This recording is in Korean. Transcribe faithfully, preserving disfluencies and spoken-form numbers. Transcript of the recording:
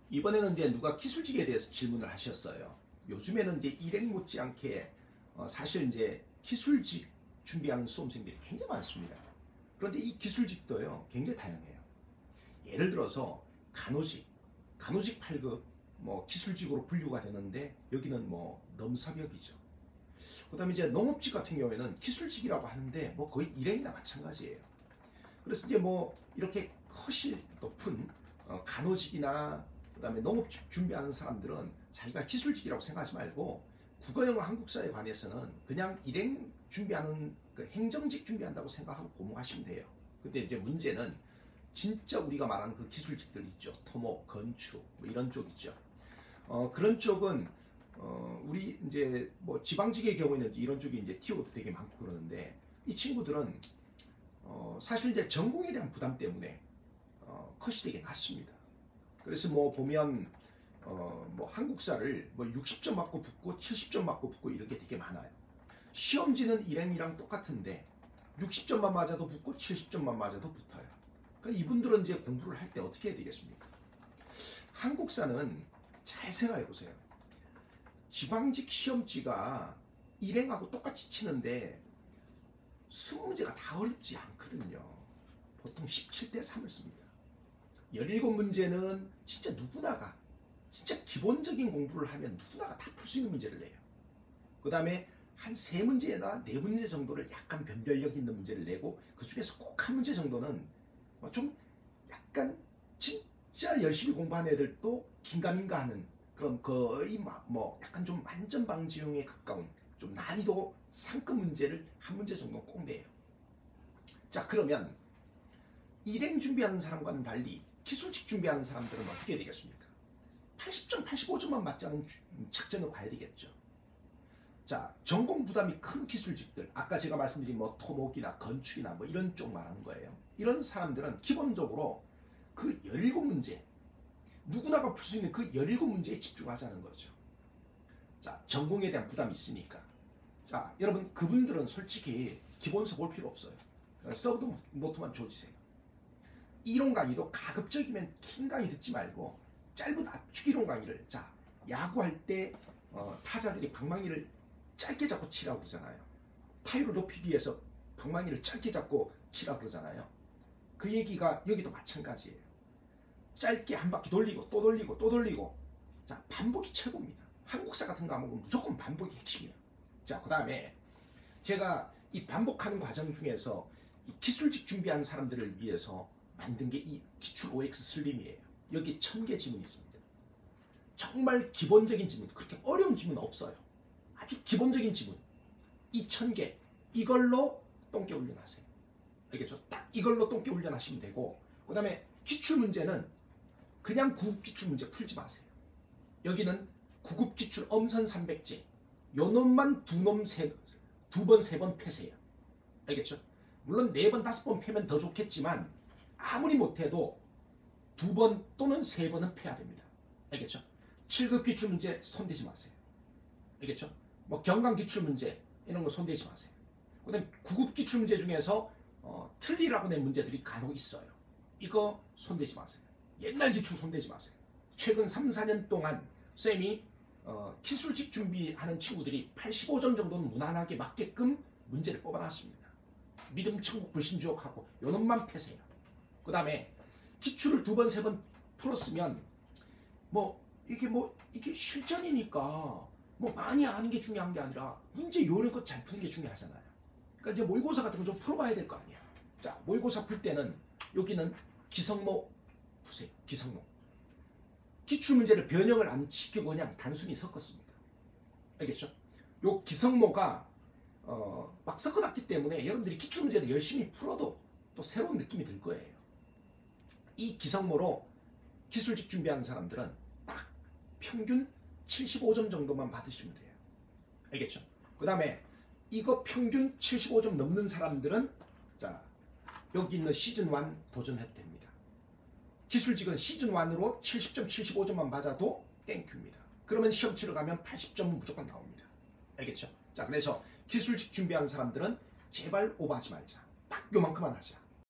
이번에는 이제 누가 기술직에 대해서 질문을 하셨어요. 요즘에는 이제 일행 못지않게 어 사실 이제 기술직 준비하는 수험생들이 굉장히 많습니다. 그런데 이 기술직도요 굉장히 다양해요. 예를 들어서 간호직, 간호직 팔 급 뭐 기술직으로 분류가 되는데 여기는 뭐 넘사벽이죠. 그 다음에 이제 농업직 같은 경우에는 기술직이라고 하는데 뭐 거의 일행이나 마찬가지예요. 그래서 이제 뭐 이렇게 컷이 높은 어 간호직이나 그 다음에 농업직 준비하는 사람들은 자기가 기술직이라고 생각하지 말고 국어영어 한국사에 관해서는 그냥 일행 준비하는 그 행정직 준비한다고 생각하고 고목하시면 돼요. 근데 이제 문제는 진짜 우리가 말하는 그 기술직들 있죠. 토목, 건축 뭐 이런 쪽 있죠. 어 그런 쪽은 어 우리 이제 뭐 지방직의 경우에는 이런 쪽이 이제 티오도 되게 많고 그러는데 이 친구들은 어 사실 이제 전공에 대한 부담 때문에 어 컷이 되게 낮습니다. 그래서 뭐 보면 어 뭐 한국사를 뭐 육십 점 맞고 붙고 칠십 점 맞고 붙고 이런 게 되게 많아요. 시험지는 일행이랑 똑같은데 육십 점만 맞아도 붙고 칠십 점만 맞아도 붙어요. 그러니까 이분들은 이제 공부를 할 때 어떻게 해야 되겠습니까? 한국사는 잘 생각해 보세요. 지방직 시험지가 일행하고 똑같이 치는데 이십 문제가 다 어렵지 않거든요. 보통 십칠 대 삼을 씁니다. 열일곱 문제는 진짜 누구나가 진짜 기본적인 공부를 하면 누구나가 다 풀 수 있는 문제를 내요. 그 다음에 한 세 문제나 네 문제 정도를 약간 변별력 있는 문제를 내고 그 중에서 꼭 한 문제 정도는 좀 약간 진짜 열심히 공부하는 애들도 긴가민가 하는 그런 거의 뭐 약간 좀 만점방지용에 가까운 좀 난이도 상급 문제를 한 문제 정도 꼭 내요. 자, 그러면 일행 준비하는 사람과는 달리 기술직 준비하는 사람들은 어떻게 되겠습니까? 팔십 점, 팔십오 점만 맞자는 작전으로 가야 되겠죠. 자, 전공 부담이 큰 기술직들, 아까 제가 말씀드린 뭐 토목이나 건축이나 뭐 이런 쪽 말하는 거예요. 이런 사람들은 기본적으로 그 열일곱 문제, 누구나가 풀 수 있는 그 열일곱 문제에 집중하자는 거죠. 자, 전공에 대한 부담이 있으니까. 자, 여러분 그분들은 솔직히 기본서 볼 필요 없어요. 서브도 노트만 줘주세요. 이론 강의도 가급적이면 긴 강의 듣지 말고 짧은 압축 이론 강의를, 자, 야구할 때 어, 타자들이 방망이를 짧게 잡고 치라고 그러잖아요. 타율을 높이기 위해서 방망이를 짧게 잡고 치라고 그러잖아요. 그 얘기가 여기도 마찬가지예요. 짧게 한 바퀴 돌리고 또 돌리고 또 돌리고, 자, 반복이 최고입니다. 한국사 같은 과목은 무조건 반복이 핵심이에요. 자, 그 다음에 제가 이 반복하는 과정 중에서 이 기술직 준비하는 사람들을 위해서 만든 게 이 기출 오엑스 슬림이에요. 여기 천 개 지문이 있습니다. 정말 기본적인 지문, 그렇게 어려운 지문 없어요. 아주 기본적인 지문, 이 천 개, 이걸로 똥개 훈련하세요. 알겠죠? 딱 이걸로 똥개 훈련하시면 되고, 그 다음에 기출문제는 그냥 구급 기출문제 풀지 마세요. 여기는 구급 기출 엄선 삼백 제, 요 놈만 두 놈, 세, 두 번, 세 번 패세요. 알겠죠? 물론 네 번, 다섯 번 패면 더 좋겠지만 아무리 못해도 두 번 또는 세 번은 패야 됩니다. 알겠죠? 칠 급 기출문제 손대지 마세요. 알겠죠? 뭐 경강 기출문제 이런 거 손대지 마세요. 그 다음에 구급 기출문제 중에서 어, 틀리라고 낸 문제들이 간혹 있어요. 이거 손대지 마세요. 옛날 기출 손대지 마세요. 최근 삼, 사 년 동안 쌤이 어, 기술직 준비하는 친구들이 팔십오 점 정도는 무난하게 맞게끔 문제를 뽑아놨습니다. 믿음, 천국, 불신주옥하고 요 놈만 패세요. 그 다음에 기출을 두 번, 세 번 풀었으면 뭐 이게 뭐 이게 실전이니까 뭐 많이 아는 게 중요한 게 아니라 문제 요령껏 잘 푸는 게 중요하잖아요. 그러니까 이제 모의고사 같은 거 좀 풀어봐야 될 거 아니야. 자, 모의고사 풀 때는 여기는 기성모 푸세요. 기성모. 기출문제를 변형을 안 시키고 그냥 단순히 섞었습니다. 알겠죠? 요 기성모가 어, 막 섞어놨기 때문에 여러분들이 기출문제를 열심히 풀어도 또 새로운 느낌이 들 거예요. 이 기성모로 기술직 준비하는 사람들은 딱 평균 칠십오 점 정도만 받으시면 돼요. 알겠죠? 그 다음에 이거 평균 칠십오 점 넘는 사람들은 자, 여기 있는 시즌 일 도전해도 됩니다. 기술직은 시즌 일으로 칠십 점, 칠십오 점만 맞아도 땡큐입니다. 그러면 시험 치러 가면 팔십 점은 무조건 나옵니다. 알겠죠? 자, 그래서 기술직 준비하는 사람들은 제발 오버하지 말자. 딱 요만큼만 하자.